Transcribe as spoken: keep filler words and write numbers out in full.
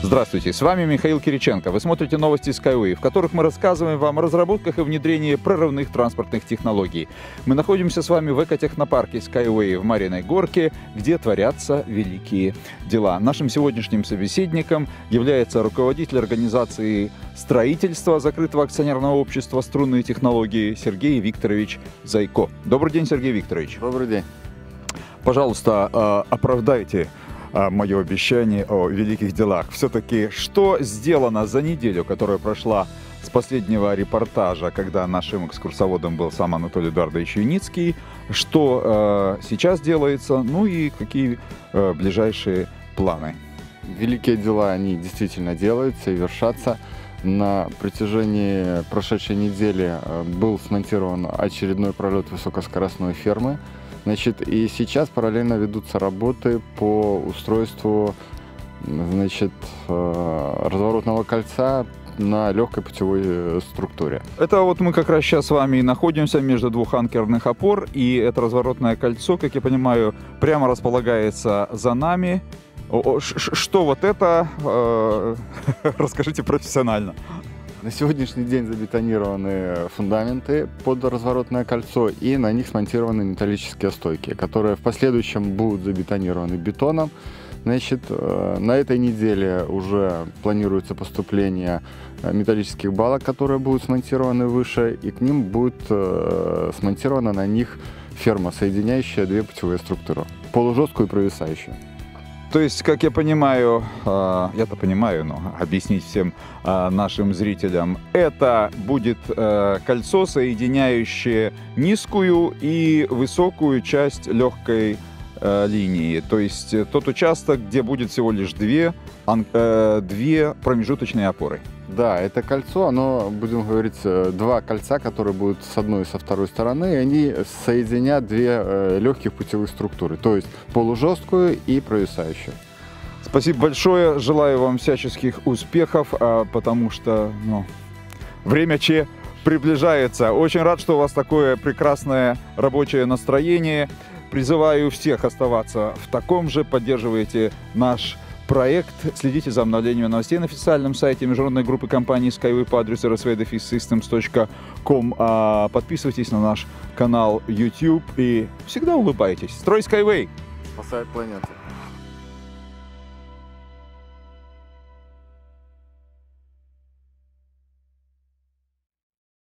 Здравствуйте, с вами Михаил Кириченко. Вы смотрите новости Skyway, в которых мы рассказываем вам о разработках и внедрении прорывных транспортных технологий. Мы находимся с вами в экотехнопарке Skyway в Марьиной Горке, где творятся великие дела. Нашим сегодняшним собеседником является руководитель организации строительства закрытого акционерного общества «Струнные технологии» Сергей Викторович Зайко. Добрый день, Сергей Викторович. Добрый день. Пожалуйста, оправдайте мое обещание о великих делах. Все-таки, что сделано за неделю, которая прошла с последнего репортажа, когда нашим экскурсоводом был сам Анатолий Эдуардович Юницкий, что э, сейчас делается, ну и какие э, ближайшие планы? Великие дела, они действительно делаются и вершатся. На протяжении прошедшей недели был смонтирован очередной пролет высокоскоростной фермы. Значит, и сейчас параллельно ведутся работы по устройству, значит, разворотного кольца на легкой путевой структуре. Это вот мы как раз сейчас с вами и находимся между двух анкерных опор, и это разворотное кольцо, как я понимаю, прямо располагается за нами. Что вот это? Расскажите профессионально. На сегодняшний день забетонированы фундаменты под разворотное кольцо, и на них смонтированы металлические стойки, которые в последующем будут забетонированы бетоном. Значит, на этой неделе уже планируется поступление металлических балок, которые будут смонтированы выше, и к ним будет смонтирована на них ферма, соединяющая две путевые структуры, полужесткую и провисающую. То есть, как я понимаю, я-то понимаю, но объяснить всем нашим зрителям, это будет кольцо, соединяющее низкую и высокую часть легкой линии. То есть, тот участок, где будет всего лишь две, две промежуточные опоры. Да, это кольцо, оно, будем говорить, два кольца, которые будут с одной и со второй стороны, и они соединят две легких путевых структуры, то есть полужесткую и провисающую. Спасибо большое, желаю вам всяческих успехов, потому что ну, время Че приближается. Очень рад, что у вас такое прекрасное рабочее настроение. Призываю всех оставаться в таком же, поддерживайте наш проект. Следите за обновлением новостей на официальном сайте международной группы компании Skyway по адресу эр эс ви дефис системс точка ком. Подписывайтесь на наш канал YouTube и всегда улыбайтесь. Строй Skyway! Спасает планету!